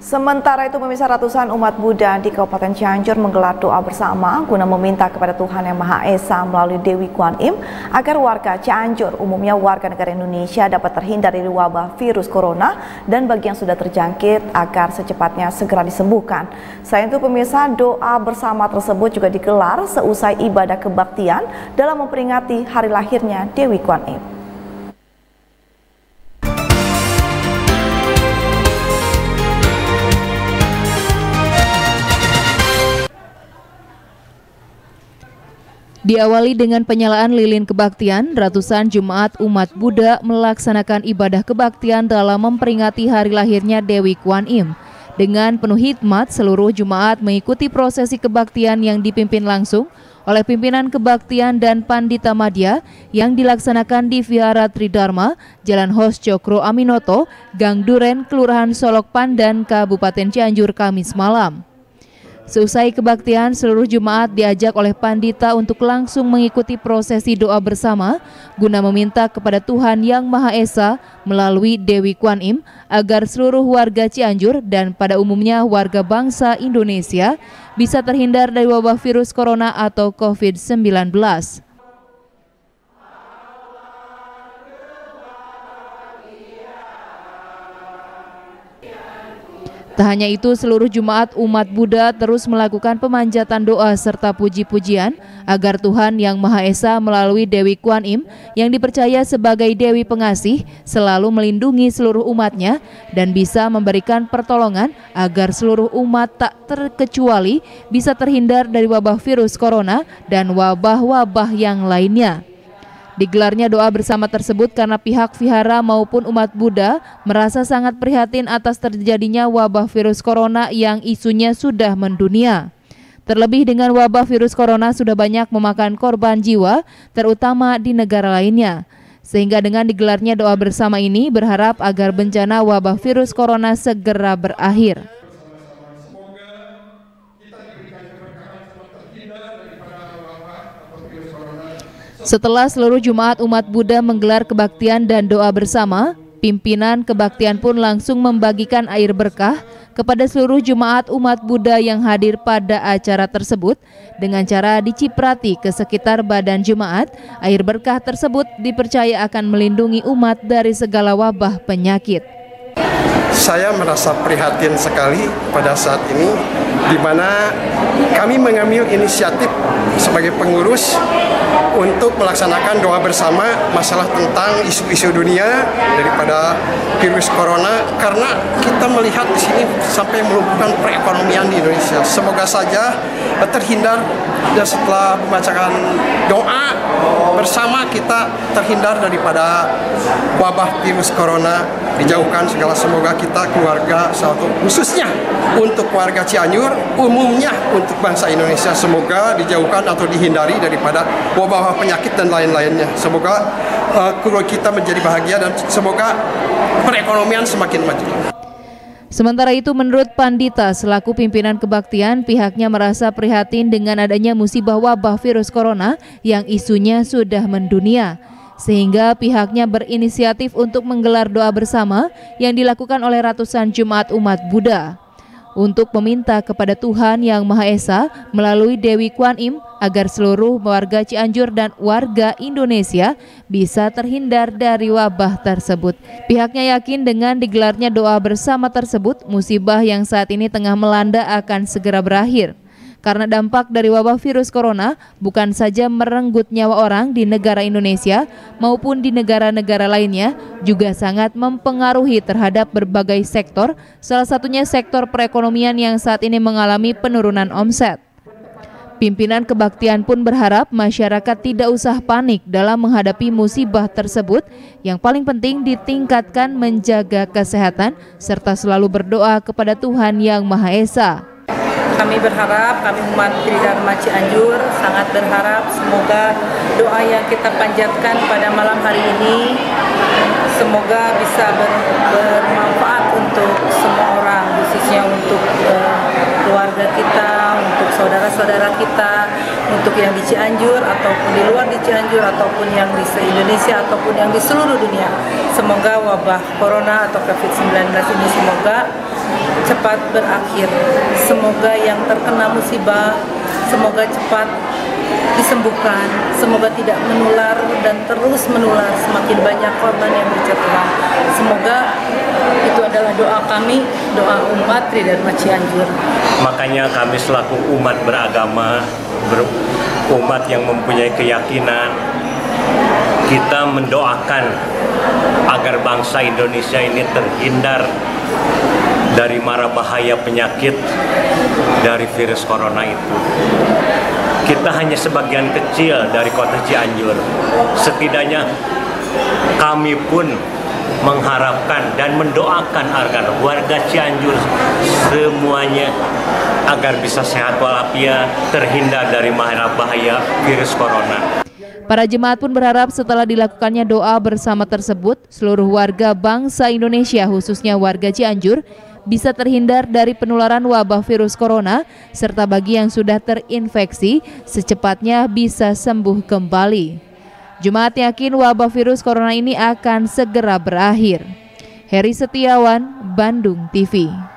Sementara itu, pemirsa, ratusan umat Buddha di Kabupaten Cianjur menggelar doa bersama guna meminta kepada Tuhan Yang Maha Esa melalui Dewi Kuan Im agar warga Cianjur, umumnya warga negara Indonesia, dapat terhindar dari wabah virus corona dan bagi yang sudah terjangkit agar secepatnya segera disembuhkan. Selain itu, pemirsa, doa bersama tersebut juga digelar seusai ibadah kebaktian dalam memperingati hari lahirnya Dewi Kuan Im. Diawali dengan penyalaan lilin kebaktian, ratusan jemaat umat Buddha melaksanakan ibadah kebaktian dalam memperingati hari lahirnya Dewi Kuan Im. Dengan penuh hikmat, seluruh jemaat mengikuti prosesi kebaktian yang dipimpin langsung oleh pimpinan kebaktian dan Pandita Madya yang dilaksanakan di Vihara Tridharma, Jalan Hos Cokro Aminoto, Gang Duren, Kelurahan Solok Pandan, Kabupaten Cianjur, Kamis malam. Seusai kebaktian, seluruh jemaat diajak oleh Pandita untuk langsung mengikuti prosesi doa bersama guna meminta kepada Tuhan Yang Maha Esa melalui Dewi Kuan Im agar seluruh warga Cianjur dan pada umumnya warga bangsa Indonesia bisa terhindar dari wabah virus corona atau COVID-19. Tak hanya itu, seluruh jemaat umat Buddha terus melakukan pemanjatan doa serta puji-pujian agar Tuhan Yang Maha Esa melalui Dewi Kuan Im yang dipercaya sebagai Dewi Pengasih selalu melindungi seluruh umatnya dan bisa memberikan pertolongan agar seluruh umat tak terkecuali bisa terhindar dari wabah virus corona dan wabah-wabah yang lainnya. Digelarnya doa bersama tersebut karena pihak vihara maupun umat Buddha merasa sangat prihatin atas terjadinya wabah virus corona yang isunya sudah mendunia. Terlebih dengan wabah virus corona sudah banyak memakan korban jiwa, terutama di negara lainnya. Sehingga dengan digelarnya doa bersama ini berharap agar bencana wabah virus corona segera berakhir. Setelah seluruh jemaat umat Buddha menggelar kebaktian dan doa bersama, pimpinan kebaktian pun langsung membagikan air berkah kepada seluruh jemaat umat Buddha yang hadir pada acara tersebut dengan cara diciprati ke sekitar badan jemaat. Air berkah tersebut dipercaya akan melindungi umat dari segala wabah penyakit. Saya merasa prihatin sekali pada saat ini, di mana kami mengambil inisiatif sebagai pengurus untuk melaksanakan doa bersama masalah tentang isu-isu dunia daripada virus corona, karena kita melihat di sini sampai melumpuhkan perekonomian di Indonesia. Semoga saja terhindar dan setelah membacakan doa bersama kita terhindar daripada wabah virus corona, dijauhkan segala. Semoga kita keluarga satu, khususnya untuk warga Cianjur, umumnya untuk bangsa Indonesia, semoga dijauhkan atau dihindari daripada wabah penyakit dan lain-lainnya. Semoga keluarga kita menjadi bahagia dan semoga perekonomian semakin maju. Sementara itu, menurut Pandita selaku pimpinan kebaktian, pihaknya merasa prihatin dengan adanya musibah wabah virus corona yang isunya sudah mendunia. Sehingga pihaknya berinisiatif untuk menggelar doa bersama yang dilakukan oleh ratusan jemaat umat Buddha untuk meminta kepada Tuhan Yang Maha Esa melalui Dewi Kuan Im agar seluruh warga Cianjur dan warga Indonesia bisa terhindar dari wabah tersebut. Pihaknya yakin dengan digelarnya doa bersama tersebut, musibah yang saat ini tengah melanda akan segera berakhir. Karena dampak dari wabah virus corona bukan saja merenggut nyawa orang di negara Indonesia maupun di negara-negara lainnya, juga sangat mempengaruhi terhadap berbagai sektor, salah satunya sektor perekonomian yang saat ini mengalami penurunan omset. Pimpinan kebaktian pun berharap masyarakat tidak usah panik dalam menghadapi musibah tersebut. Yang paling penting ditingkatkan menjaga kesehatan serta selalu berdoa kepada Tuhan Yang Maha Esa. Kami berharap, kami umat Tridharma Cianjur sangat berharap semoga doa yang kita panjatkan pada malam hari ini semoga bisa bermanfaat untuk semua orang, khususnya untuk keluarga kita, untuk saudara-saudara kita, untuk yang di Cianjur ataupun di luar di Cianjur ataupun yang di se-Indonesia ataupun yang di seluruh dunia. Semoga wabah corona atau COVID-19 ini semoga cepat berakhir. Semoga yang terkena musibah, semoga cepat disembuhkan, semoga tidak menular dan terus menular, semakin banyak korban yang berjatuhan. Semoga itu adalah doa kami, doa umat Tridharma Cianjur. Makanya kami selaku umat beragama, umat yang mempunyai keyakinan, kita mendoakan agar bangsa Indonesia ini terhindar dari mara bahaya penyakit dari virus corona itu. Kita hanya sebagian kecil dari kota Cianjur. Setidaknya kami pun mengharapkan dan mendoakan agar warga Cianjur semuanya agar bisa sehat walafiat, terhindar dari mara bahaya virus corona. Para jemaat pun berharap setelah dilakukannya doa bersama tersebut, seluruh warga bangsa Indonesia khususnya warga Cianjur bisa terhindar dari penularan wabah virus corona, serta bagi yang sudah terinfeksi secepatnya bisa sembuh kembali. Jemaat yakin wabah virus corona ini akan segera berakhir. Heri Setiawan, Bandung TV.